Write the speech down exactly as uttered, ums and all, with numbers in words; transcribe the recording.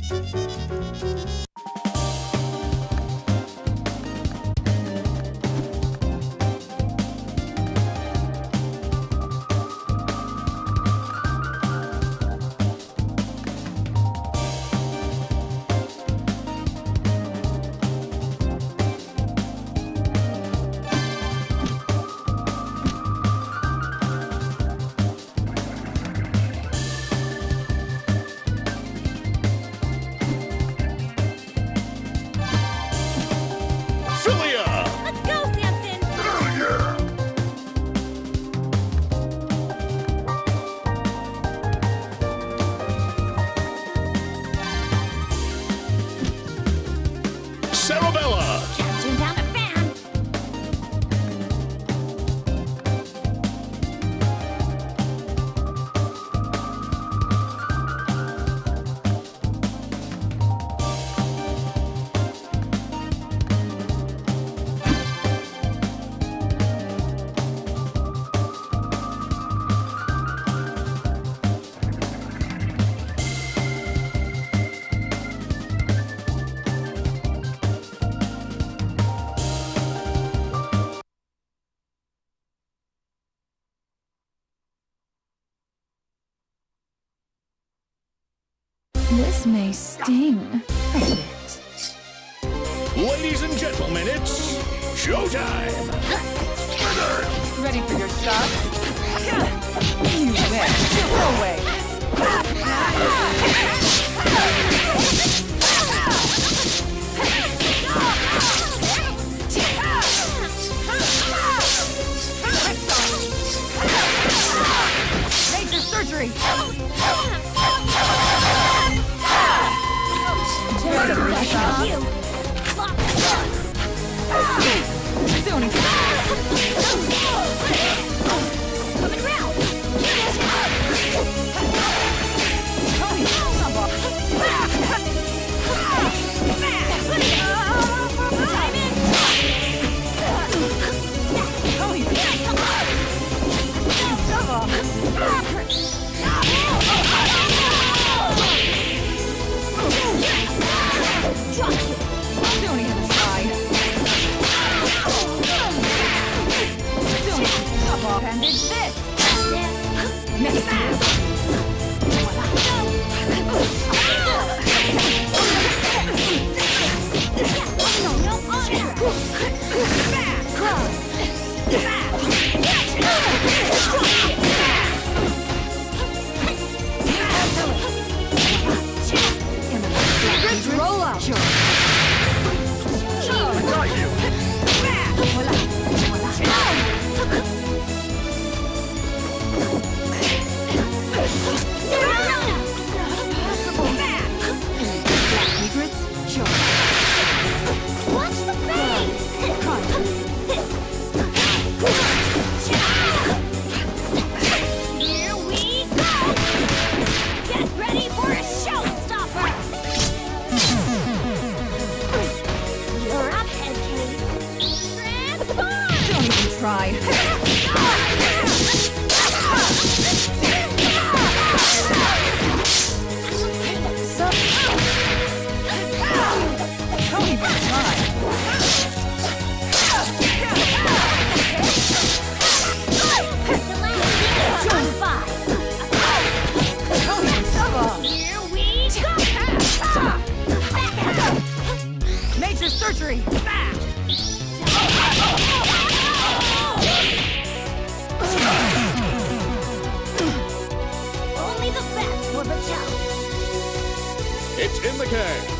Fillia! Let's go, Samson! Oh, yeah! Cerebella! Captain down a fan! This may sting a bit. Ladies and gentlemen, it's showtime! Ready for your shot? You win. Go away. Major surgery. You! Soon. Coming round! Tony, come on. Dive in! Tony, come on. Drop it! Don't even try. Don't even come on. Bandage this. Mix that. No, no, Roll up. Sure. I got you! Secrets? Sure. watch the face! Here we go! Get ready for a showstopper! You're up, head case! Transform! Don't even try. So, don't even try. Don't even try. Here we go! Major surgery. Only the best for the job. It's in the can!